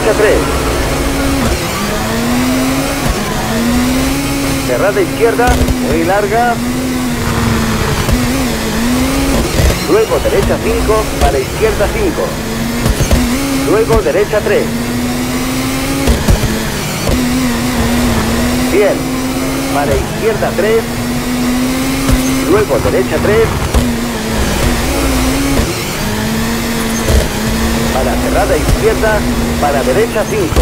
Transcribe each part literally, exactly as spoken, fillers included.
derecha tres. Cerrada izquierda, muy larga. Luego derecha cinco, para izquierda cinco. Luego derecha tres. Bien, para izquierda tres. Luego derecha tres. Para cerrada izquierda, para derecha cinco.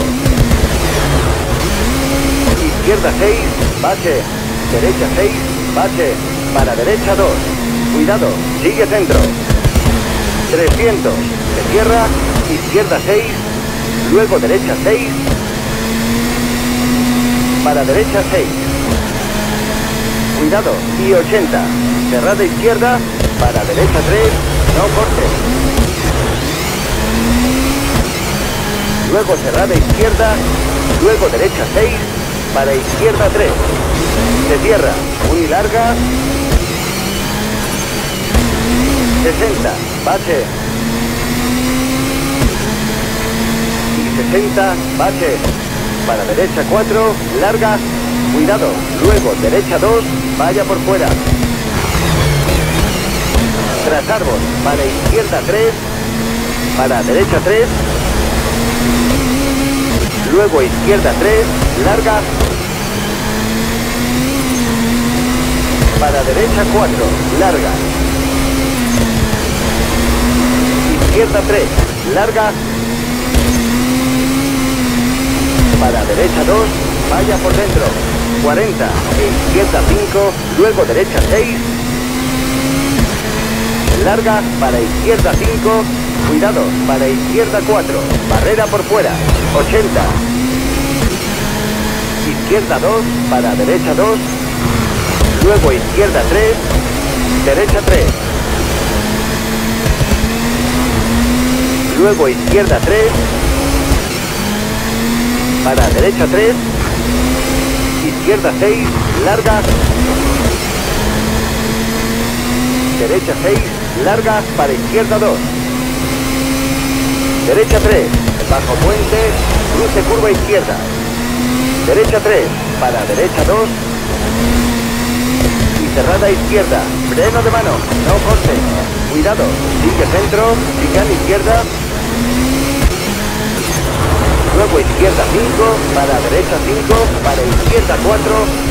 Izquierda seis, bache. Derecha seis, bache. Para derecha dos. Cuidado, sigue centro. trescientos, se cierra. Izquierda seis. Luego derecha seis. Para derecha seis. Cuidado, y ochenta. Cerrada izquierda. Para derecha tres. No corte. Luego cerrada izquierda. Luego derecha seis. Para izquierda tres. Se cierra. Muy larga. sesenta. Bache. Y sesenta. Bache. Para derecha cuatro. Larga. Cuidado. Luego derecha dos. Vaya por fuera. Tras árbol. Para izquierda tres. Para derecha tres. Luego izquierda tres. Larga. Para derecha cuatro. Larga. Izquierda tres. Larga. Para derecha dos. Vaya por dentro. cuarenta. E izquierda cinco. Luego derecha seis. Larga. Para izquierda cinco. Cuidado. Para izquierda cuatro. Barrera por fuera. ochenta. Izquierda dos. Para derecha dos. Luego izquierda tres. Derecha tres. Luego izquierda tres. Para derecha tres. Izquierda seis. Larga. Derecha seis. Larga. Para izquierda dos. Derecha tres. Bajo puente. Cruce curva izquierda. Derecha tres. Para derecha dos. Y cerrada izquierda. Freno de mano. No corte. Cuidado. Sigue centro. Chicane izquierda. Luego izquierda cinco. Para derecha cinco. Para izquierda cuatro.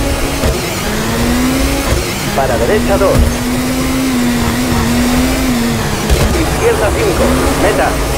Para derecha dos. Izquierda cinco. Meta.